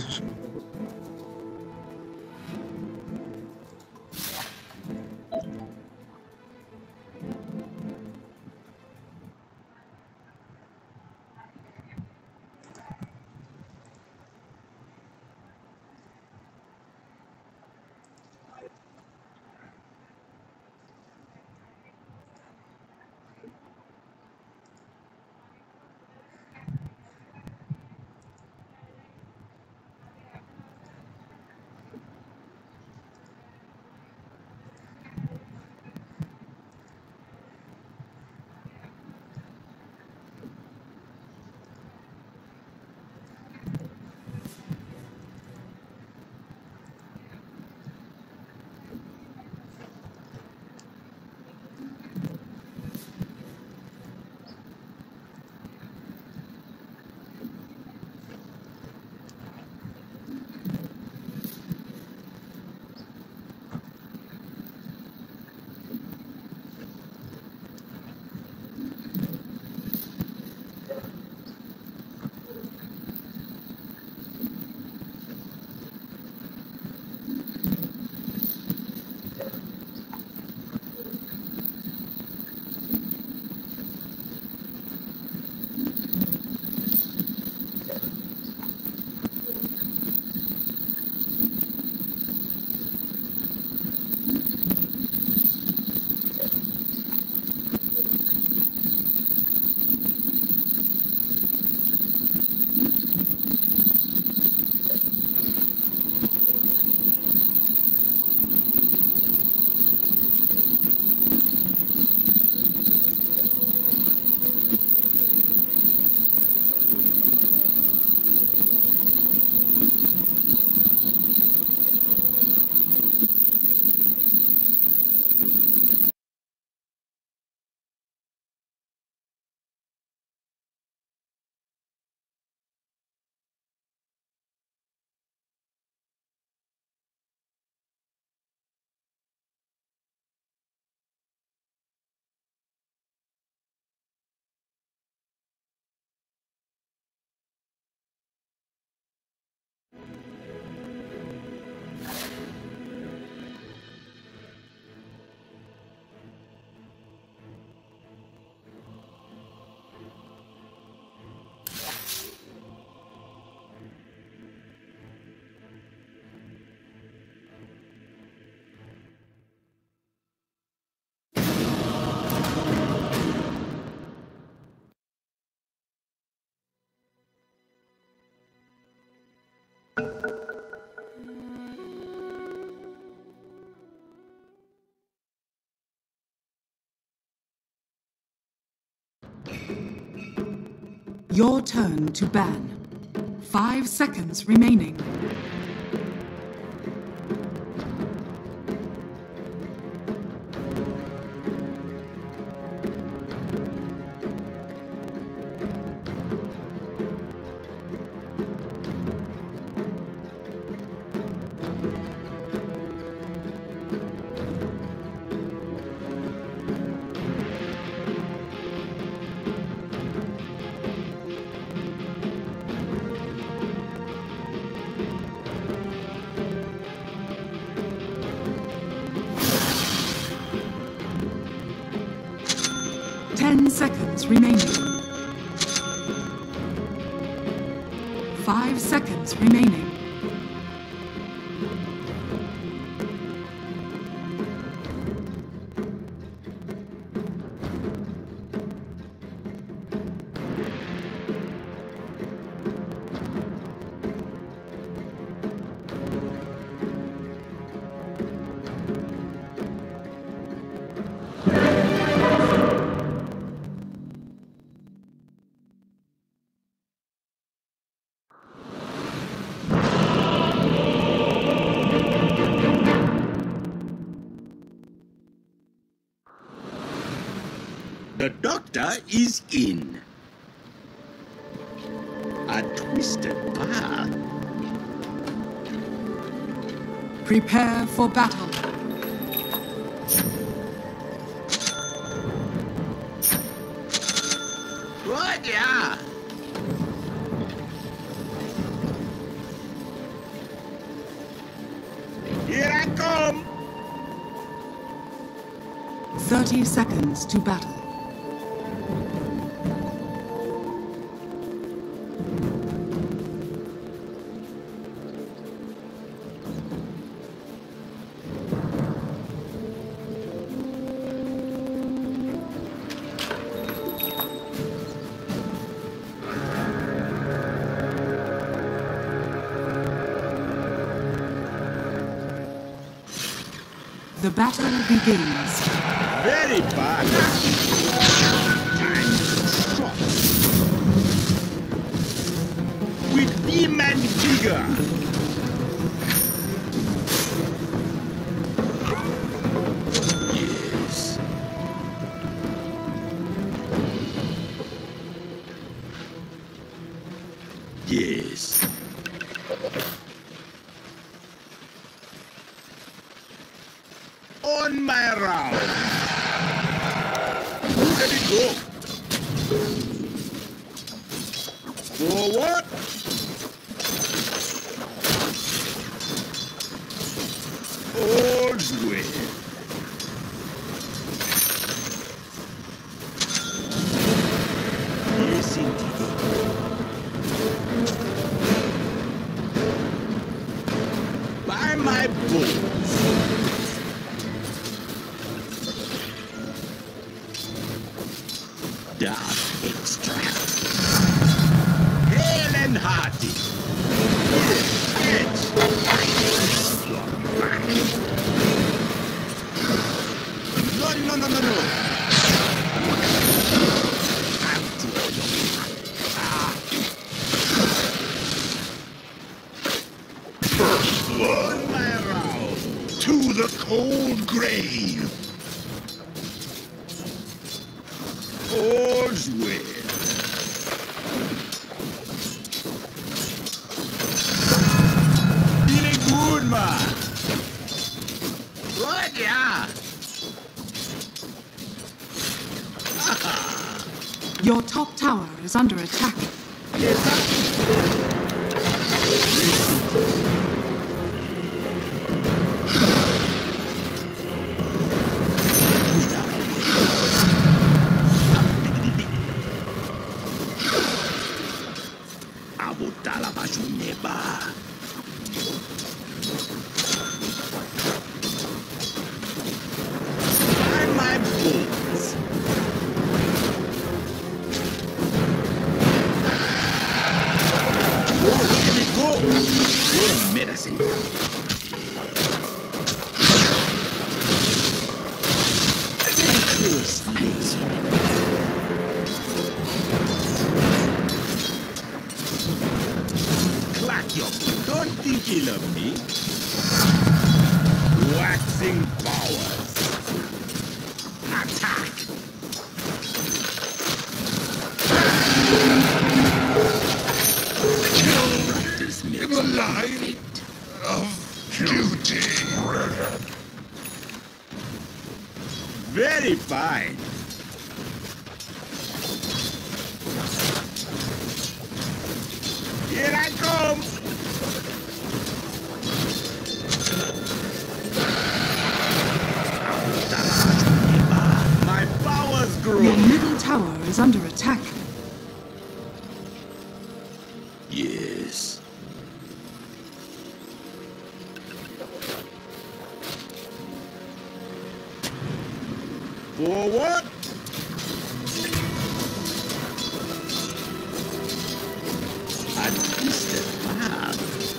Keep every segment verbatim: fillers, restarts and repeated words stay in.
position. Your turn to ban. Five seconds remaining. Ten seconds remaining. Five seconds remaining. The doctor is in. A twisted path. Prepare for battle. Roger! Thirty seconds to battle. The battle begins. Very bad. And strong. With vim and vigor. Yes. Yes. On my round. Let it go. Forward. All's well. Yes, indeed. By my bones. Dark extract. Hale and hearty. Edge. No, no, no, no, no. I'm too ah. First blood. On my round. To the cold grave. All's well. Feeling good, man. Right, yeah. Your top tower is under attack. Yes, my bones. Whoa, let it go. Good medicine. Clear space. Clack your. Don't think ill of me. Waxing powers. Attack. Practice makes The line of duty. very fine. Here I come. My powers grow. Your middle tower is under attack. Yes. Forward. A twisted path.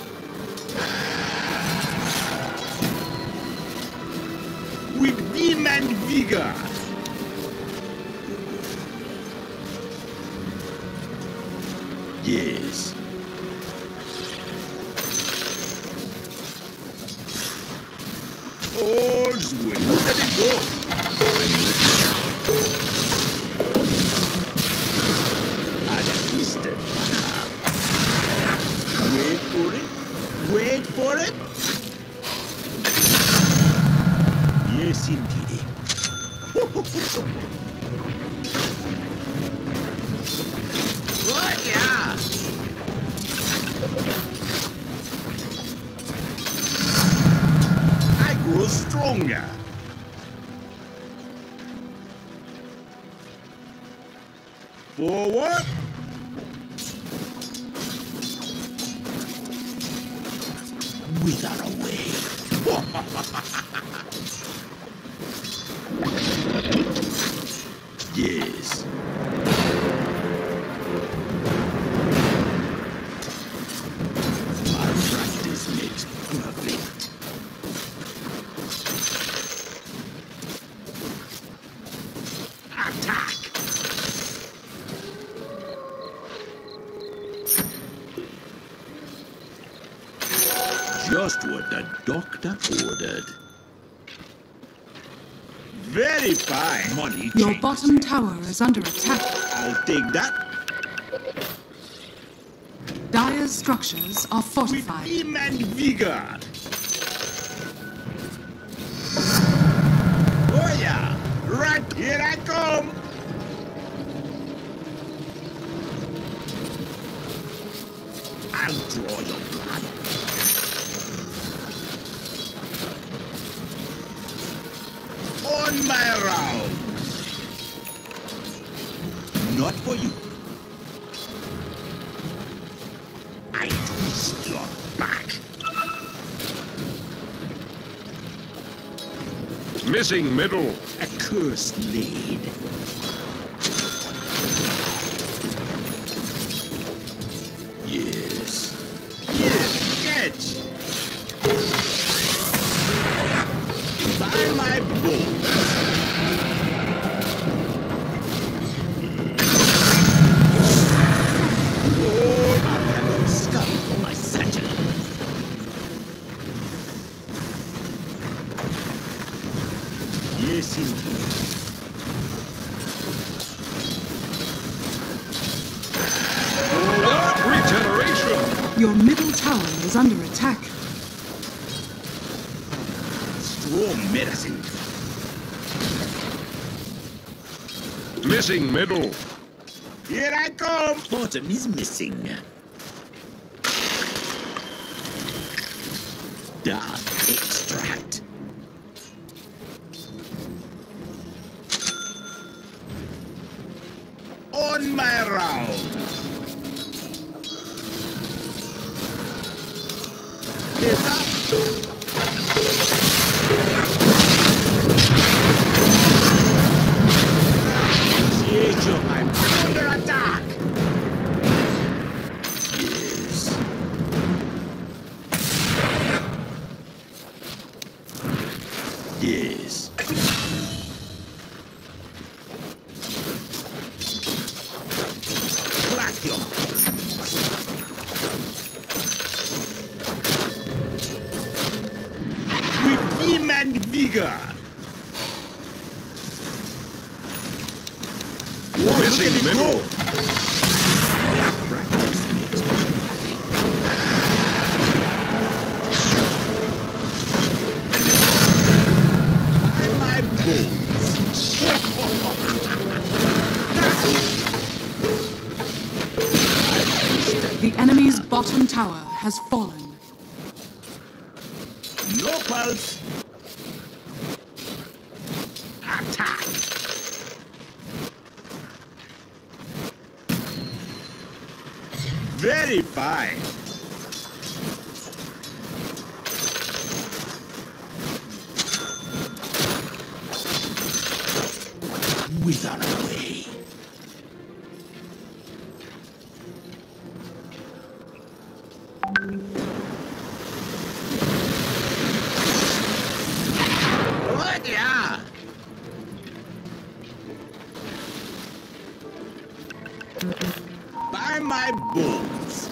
With vim and vigor. Yes. All's well. Let it go. A twisted path. Wait for it. Wait for it. Yes, indeed. What? Yeah. I grow stronger. Forward. Wither away. Yes. Our practice makes perfect. Attack! Just what the doctor ordered. Very fine. Money Your changes. bottom tower is under attack. I'll take that. Dire's structures are With fortified. vim and vigor. Oh yeah! Right here I come! I'll draw your blood. On my round! Not for you. I twist your back. Missing middle. A cursed lead. Yes. Yes, catch. By my bones. Oh, I have no scum for my satchel. Yes, indeed. Regeneration. Your middle tower is under attack. Strong medicine. Missing middle. Here I come. Bottom is missing. Dark extract. On my round. Is up. Initiation. I'm under attack. Yes. Yes. Glacium. With vim and vigor. Missing middle. Practice makes perfect. My bones. The enemy's bottom tower has fallen. No pulse. Attack. Very fine. Wither away. What yeah? By my bones.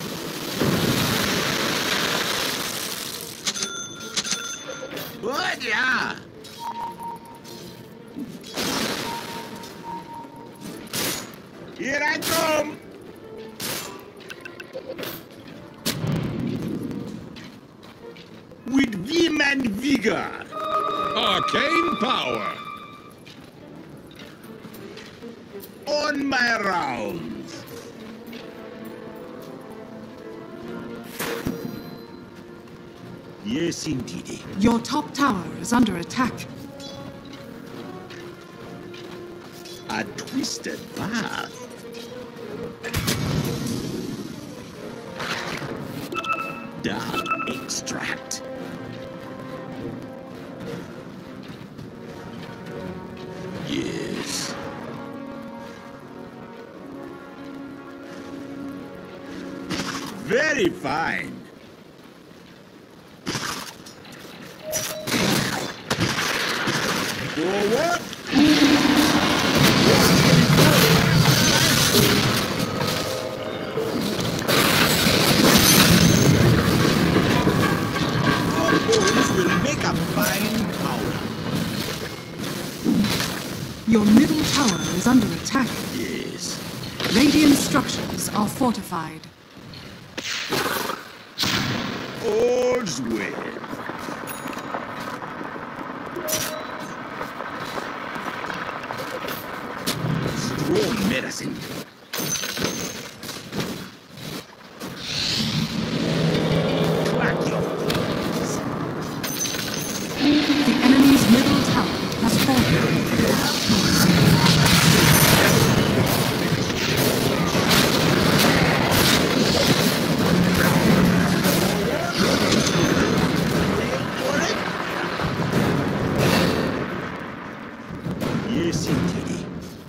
What yeah? Here I come. With vim and vigor. Arcane power. On my rounds. Yes, indeed. Your top tower is under attack. A twisted path. Dark extract. Yes. Very fine. For what? Our bones will make a fine powder. Your middle tower is under attack. Yes. Radiant structures are fortified. All's well. Strong medicine. Clack your face. The enemy's middle tower has fallen. Yes, indeed.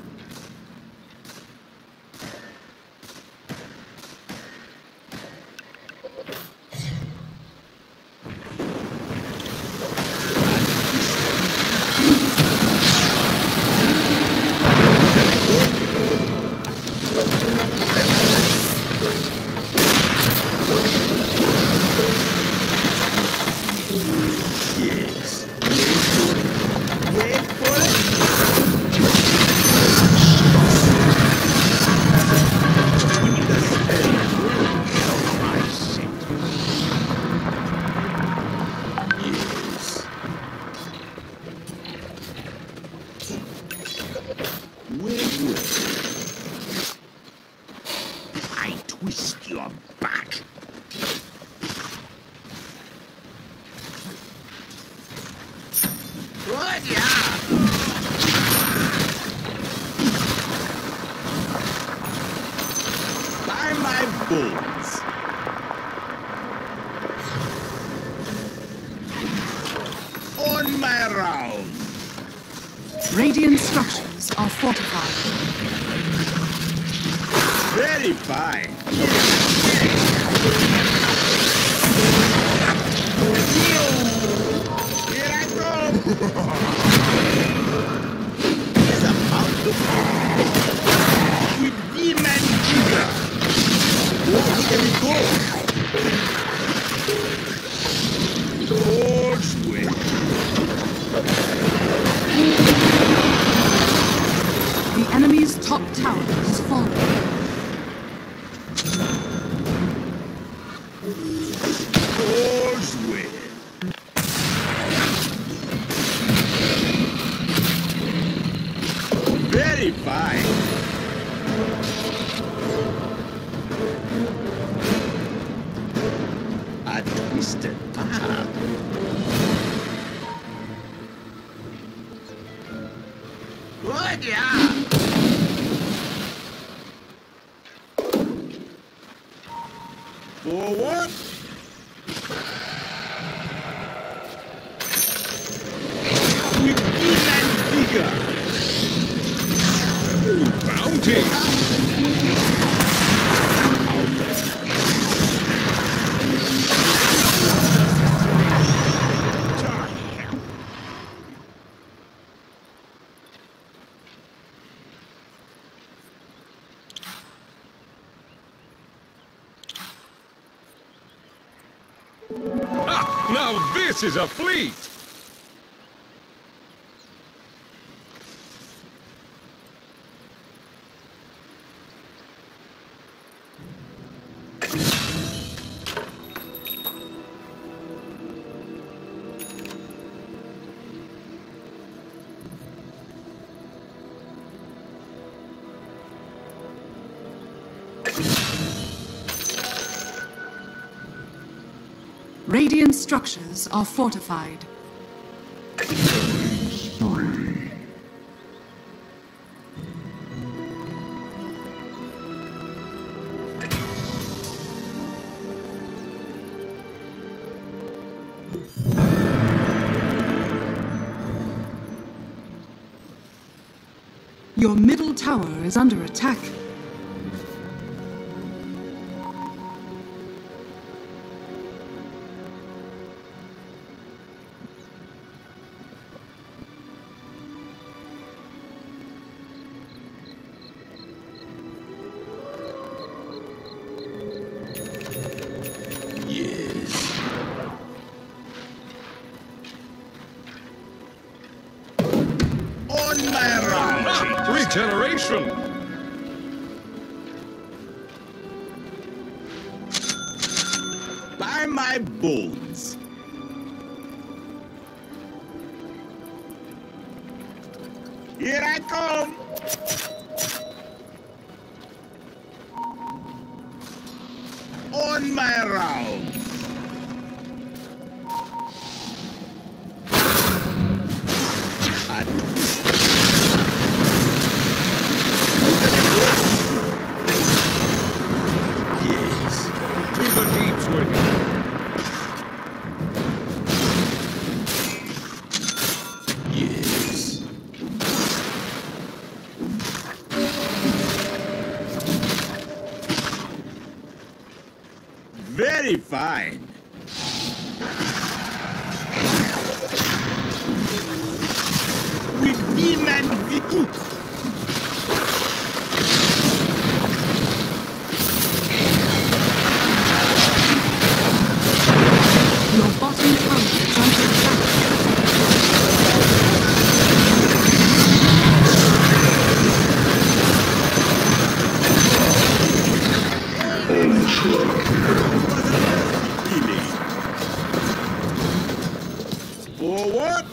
Yes. Wait for it. Yes. Wait, wait. I twist your back. Good, yeah. By my bones. On my round. Radiant structures are fortified. Very fine. Here I go. It's about to with demon giga. Oh, look at me go. All's well. The enemy's top tower has fallen. All's well. Very fine. A twisted path. Good, yeah. Forward. With demon vigor. Bounty! Ah, now this is a fleet! Radiant structures are fortified. Your middle tower is under attack. Regeneration! By my bones! Here I come! On my round! Very fine. With vim and vigor. Your bottom tower is under attack. Forward.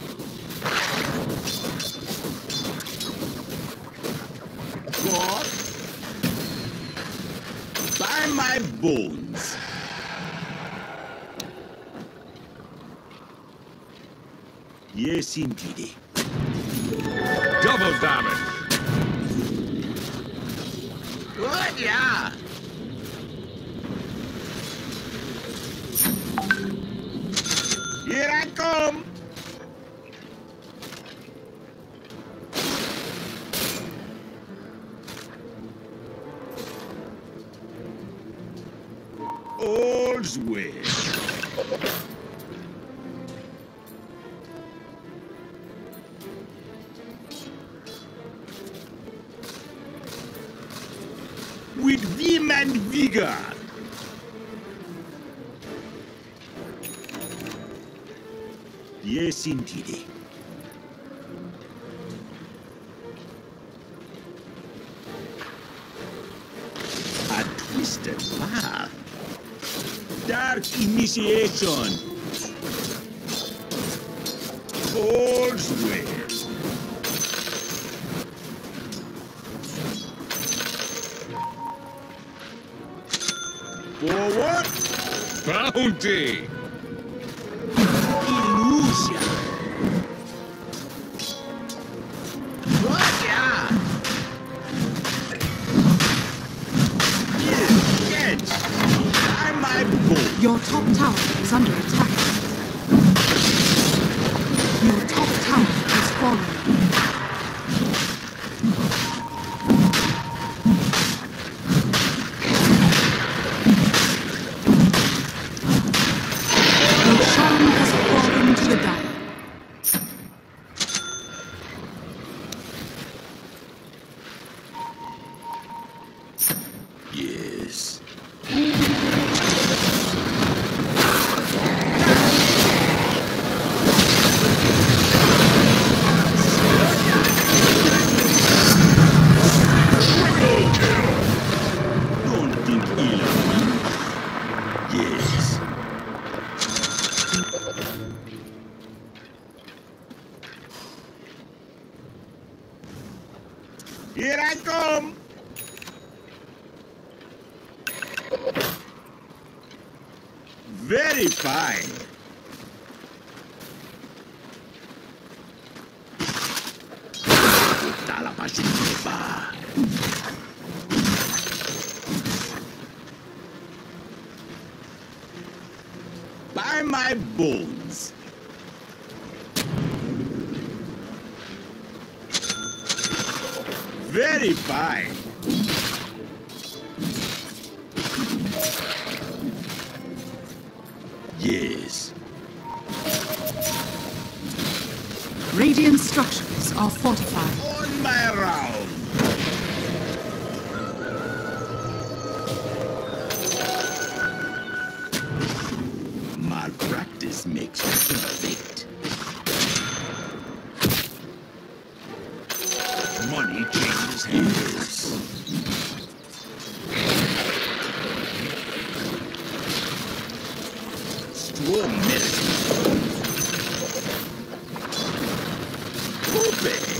God. By my bones. Yes, indeed. Double damage! Good, yeah. Here I come. All's well. With vim and vigor. Yes, indeed. A twisted path. Dark initiation. All's well. Forward. Bounty! Illusion. Good, yeah. Yes, catch. By my boat. Your top tower is under attack. Your top tower has fallen. Yes. Don't think ill of me. Yes. Here I come. Very fine. By my bones. Very fine. Yes. Radiant structures are fortified. On my round. Malpractice makes perfect. Money changes hands. Strong medicine. Open.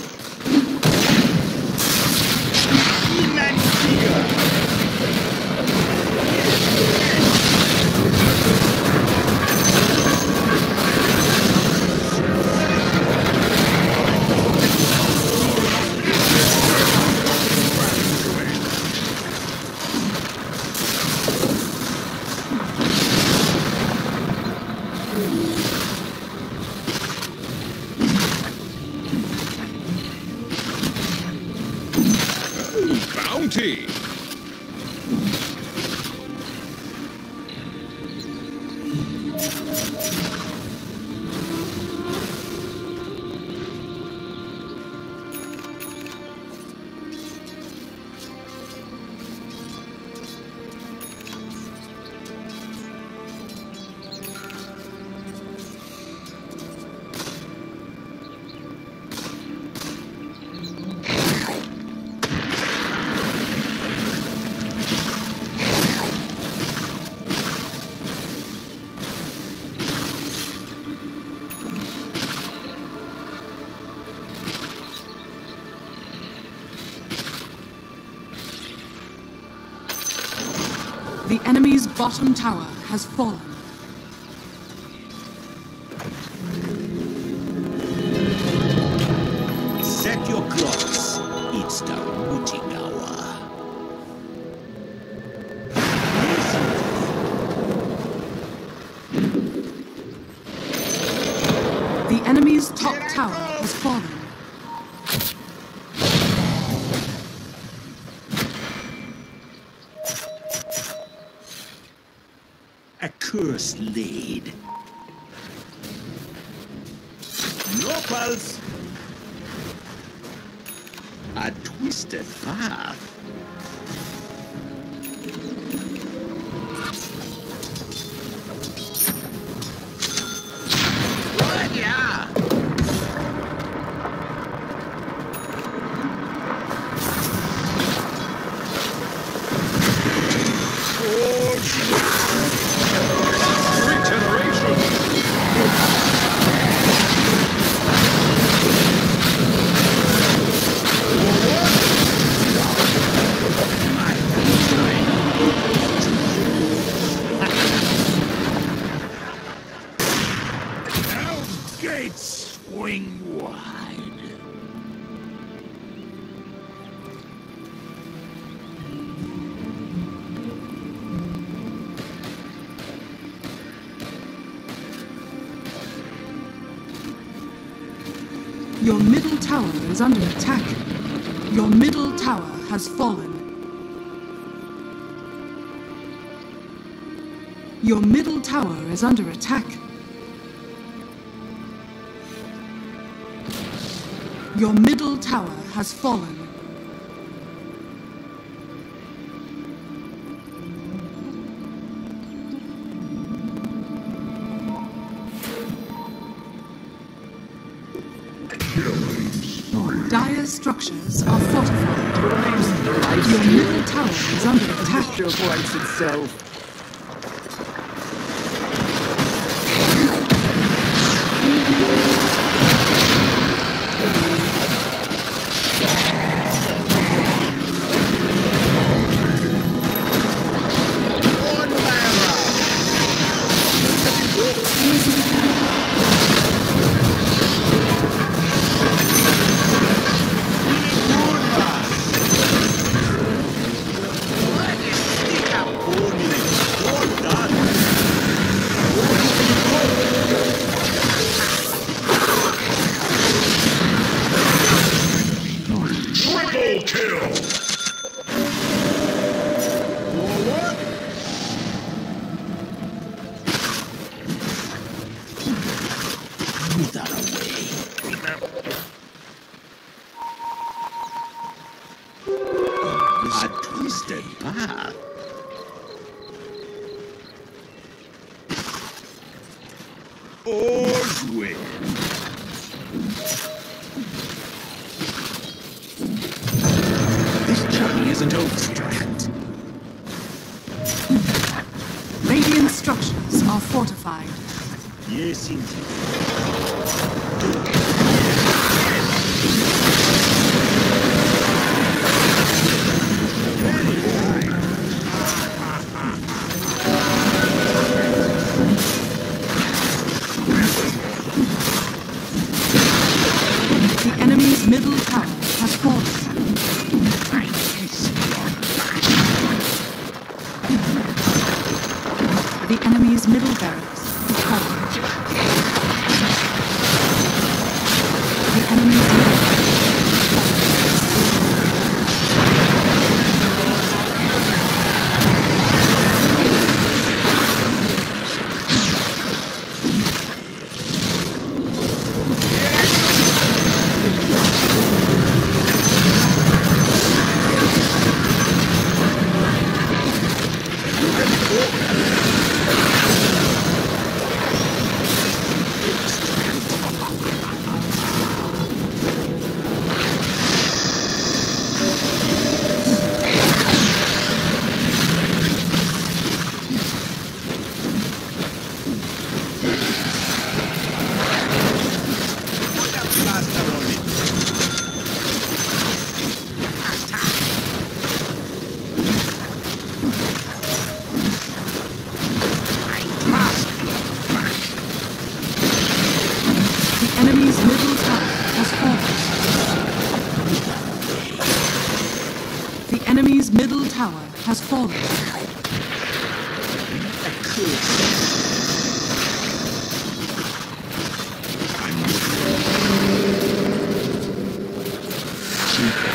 Bounty! The enemy's bottom tower has fallen. Set your clocks. It's the witching hour. The enemy's top tower has fallen. A curse laid. No pulse. A twisted path. What? Yeah. Gates swing wide. Your middle tower is under attack. Your middle tower has fallen. Your middle tower is under attack. Your middle tower has fallen. Dire structures are fortified. Your middle tower is under attack. Writes itself. What is the kill! Forward! Move that away. A twisted path. All's well. This journey isn't over yet. Radiant structures are fortified. Yes, indeed. The enemy's middle tower has fallen. The enemy's middle barracks is fallen. The enemy's middle barracks enemy's middle tower has fallen. I'm